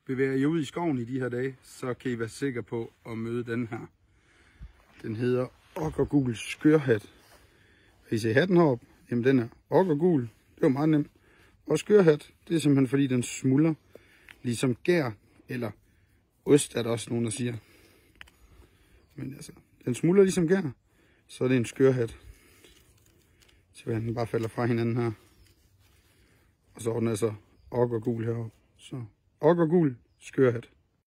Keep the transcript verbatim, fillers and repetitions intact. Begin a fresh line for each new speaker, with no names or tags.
bevæger jer ud i skoven i de her dage, så kan I være sikre på at møde den her. Den hedder okkergul skørhat. I ser hatten heroppe, jamen den er okkergul. Det var meget nemt. Og skørhat, det er simpelthen fordi den smuldrer ligesom gær, eller ost er der også nogen, der siger. Men altså, den smuldrer ligesom gær, så er det en skørhat. Så den bare falder fra hinanden her. Og så er den altså okkergul heroppe. Så okkergul skørhat.